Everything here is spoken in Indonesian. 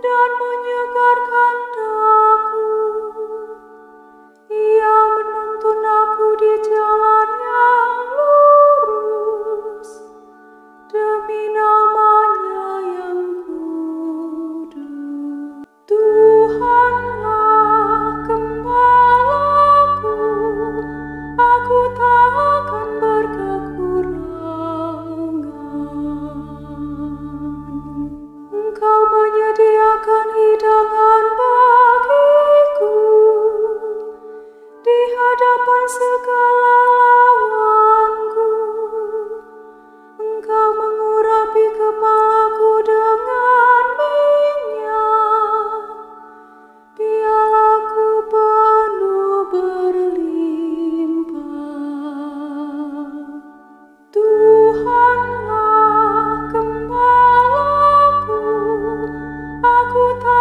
dan menyegarkan daku. Ia menuntun aku di jalan yang lurus demi nama-Nya yang kudus. Tuhanlah gembalaku, aku tak akan berkekurangan. Engkau menyediakan hidangan bagiku di hadapan segala lawanku. Engkau mengurapi kepalaku dengan minyak, pialaku penuh berlimpah. Tuhanlah gembalaku, aku tak